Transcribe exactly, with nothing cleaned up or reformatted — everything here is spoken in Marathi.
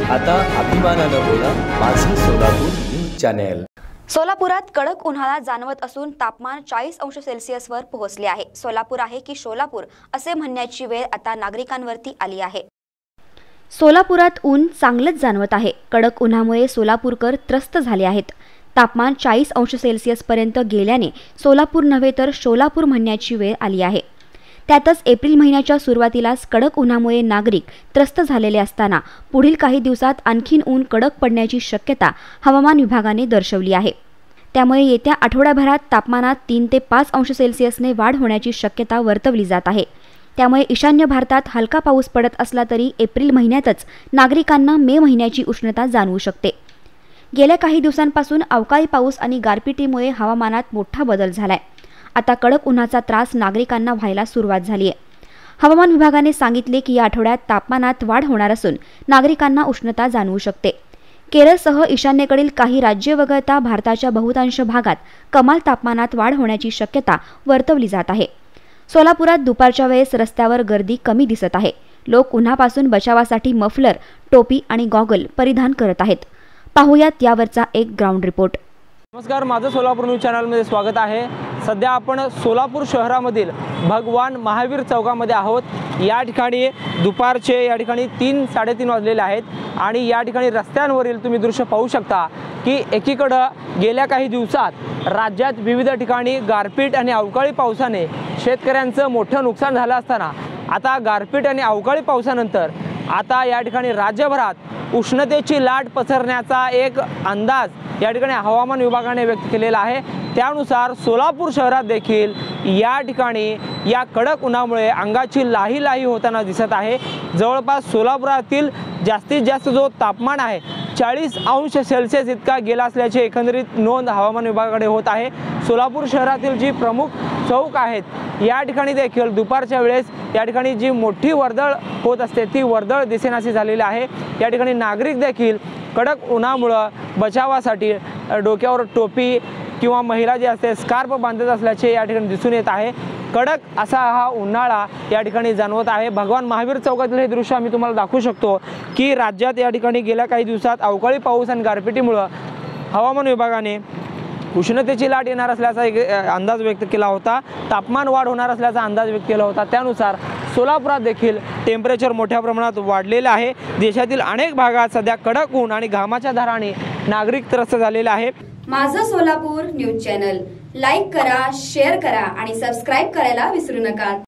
आता अभिमानानं बोला माझं सोलापूर न्यूज चॅनेल। सोलापुरात कडक उन्हाळा जाणवत असून तापमान चाळीस अंश सेल्सिअसवर पोहोचले आहे। सोलापूर आहे की शोलापूर असे म्हणण्याची वेळ आता नागरिकांवरती आली आहे। सोलापुरात ऊन चांगलंच जाणवत आहे। कडक उन्हामुळे सोलापूरकर त्रस्त झाले आहेत। तापमान चाळीस अंश सेल्सिअस पर्यंत गेल्याने सोलापूर नव्हे तर शोलापूर म्हणण्याची वेळ आली आहे। त्यातच एप्रिल महिन्याच्या सुरुवातीलाच कडक उन्हामुळे नागरिक त्रस्त झालेले असताना पुढील काही दिवसात आणखीन ऊन कडक पडण्याची शक्यता हवामान विभागाने दर्शवली आहे। त्यामुळे येत्या आठवड्याभरात तापमानात तीन ते पाच अंश सेल्सिअसने वाढ होण्याची शक्यता वर्तवली जात आहे। त्यामुळे ईशान्य भारतात हलका पाऊस पडत असला तरी एप्रिल महिन्यातच नागरिकांना मे महिन्याची उष्णता जाणवू शकते। गेल्या काही दिवसांपासून अवकाळी पाऊस आणि गारपिटीमुळे हवामानात मोठा बदल झालाय। आता कडक उन्हाचा त्रास नागरिकांना व्हायला सुरुवात झाली आहे। हवामान विभागाने सांगितले की या आठवड्यात तापमानात वाढ होणार असून नागरिकांना उष्णता जाणवू शकते। केरळसह ईशान्येकडील काही राज्ये वगळता भारताच्या बहुतांश भागात कमाल तापमानात वाढ होण्याची शक्यता वर्तवली जात आहे। सोलापुरात दुपारच्या वेळेस रस्त्यावर गर्दी कमी दिसत आहे। लोक उन्हापासून बचावासाठी मफलर, टोपी आणि गॉगल परिधान करत आहेत। पाहूयात यावरचा एक ग्राउंड रिपोर्ट। नमस्कार, माझं सोलापूर न्यूज चॅनलमध्ये स्वागत आहे। सध्या आपण सोलापूर शहरामधील भगवान महावीर चौकामध्ये आहोत। या ठिकाणी दुपारचे या ठिकाणी तीन साडेतीन वाजलेले आहेत आणि या ठिकाणी रस्त्यांवरील तुम्ही दृश्य पाहू शकता की एकीकडं गेल्या काही दिवसात राज्यात विविध ठिकाणी गारपीट आणि अवकाळी पावसाने शेतकऱ्यांचं मोठं नुकसान झालं असताना आता गारपीट आणि अवकाळी पावसानंतर आता या ठिकाणी राज्यभरात उष्णतेची लाट पसरण्याचा एक अंदाज या ठिकाणी हवामान विभागाने व्यक्त केलेला आहे। त्यानुसार सोलापूर शहरात देखील या ठिकाणी या कडक उन्हामुळे अंगाची लाही लाही होताना दिसत आहे। जवळपास सोलापुरातील जास्तीत जास्त जो तापमान आहे चाळीस अंश सेल्सिअस इतका गेला असल्याची एकंदरीत नोंद हवामान विभागाकडे होत आहे। सोलापूर शहरातील जी प्रमुख चौक आहेत या ठिकाणी देखील दुपारच्या वेळेस या ठिकाणी जी मोठी वर्दळ होत असते ती वर्दळ दिसेनाशी झालेली आहे। या ठिकाणी नागरिक देखील कडक उन्हामुळे बचावासाठी डोक्यावर टोपी किंवा महिला जे असते स्कार्फ बांधत असल्याचे या ठिकाणी दिसून येत आहे। कडक असा हा उन्हाळा या ठिकाणी जाणवत आहे। भगवान महावीर चौकातील हे दृश्य आम्ही तुम्हाला दाखवू शकतो की राज्यात या ठिकाणी गेल्या काही दिवसात अवकाळी पाऊस आणि गारपिटीमुळे हवामान विभागाने उष्णतेची लाट येणार असल्याचा एक अंदाज व्यक्त केला होता। तापमान वाढ होणार असल्याचा अंदाज व्यक्त केला होता। त्यानुसार सोलापुरात देखील टेम्परेचर मोठ्या प्रमाणात वाढलेलं आहे। देशातील अनेक भागात सध्या कडक ऊन आणि घामाच्या धाराने नागरिक त्रस्त झालेले आहे। माझं सोलापूर न्यूज चॅनल लाईक करा, शेअर करा आणि सबस्क्राईब करायला विसरू नका।